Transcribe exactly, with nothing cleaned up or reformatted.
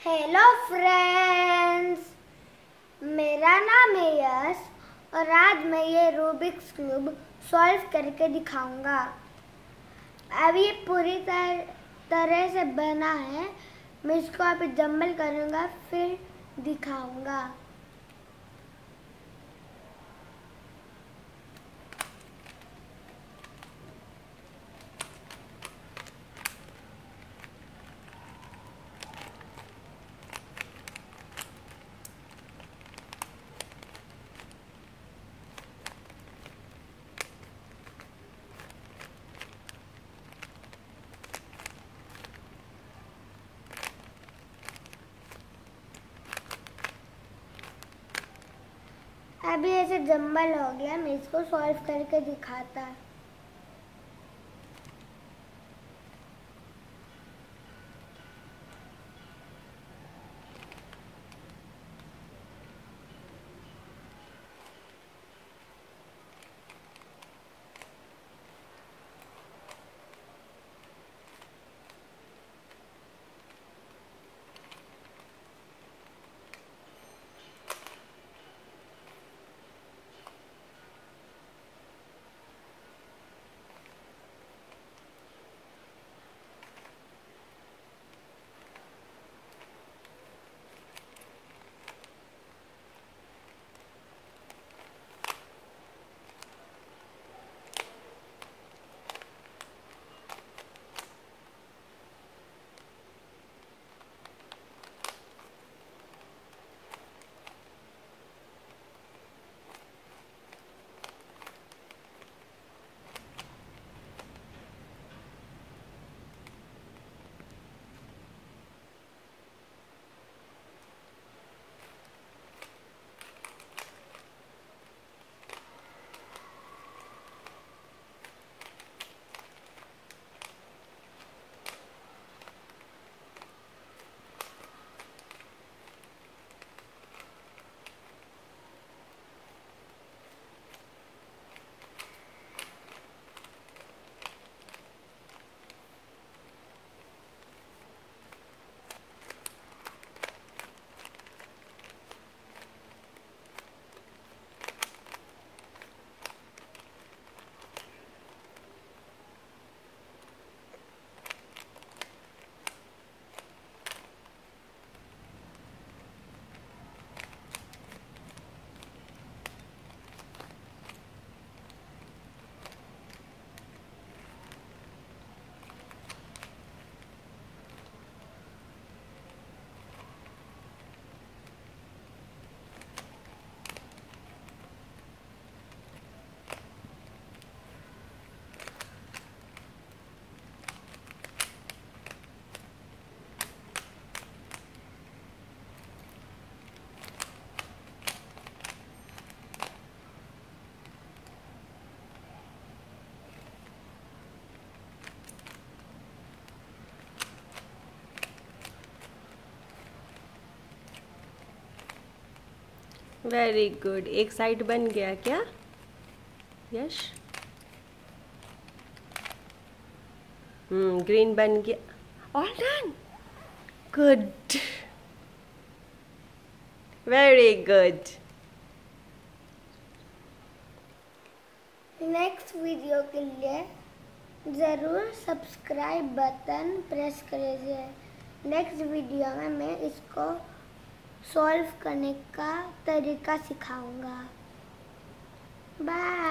Hello friends, मेरा नाम है यश और आज मैं ये रूबिक्स क्यूब सॉल्व करके दिखाऊंगा। अब ये पूरी तर, तरह से बना है। मैं इसको अभी जम्बल करूंगा फिर दिखाऊंगा। अभी ऐसे जम्बल हो गया, मैं इसको सॉल्व करके दिखाता। Very good. एक साइड बन गया क्या यश? हम्म ग्रीन बन गया। All done. Good, very good. Next video के लिए ज़रूर सब्सक्राइब बटन प्रेस करिए। नेक्स्ट वीडियो में मैं इसको सॉल्व करने का तरीका सिखाऊंगा। बाय।